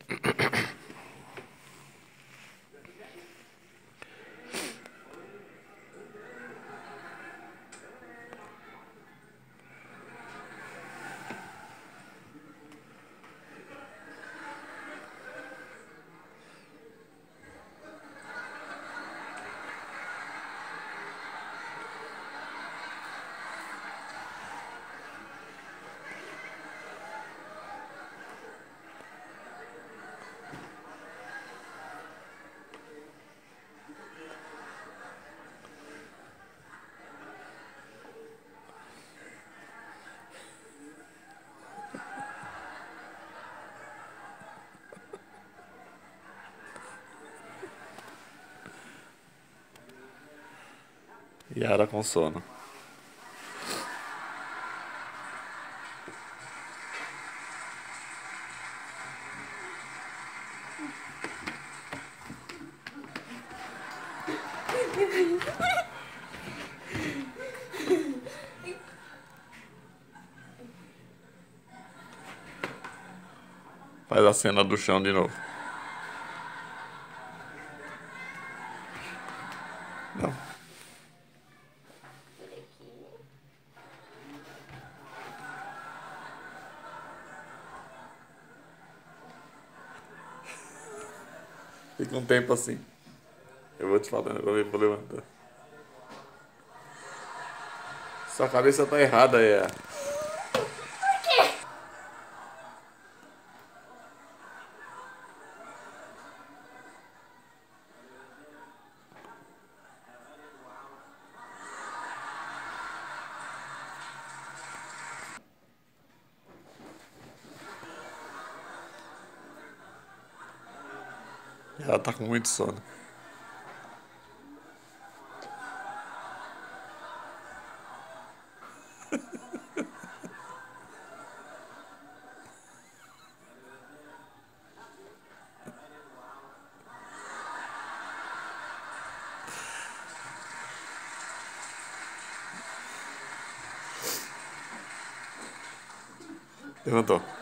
Yara com sono. Faz a cena do chão de novo. Não. Fica um tempo assim. Eu vou te falando, eu vou levantar. Sua cabeça tá errada, é. Ela tá com muito sono. Levantou.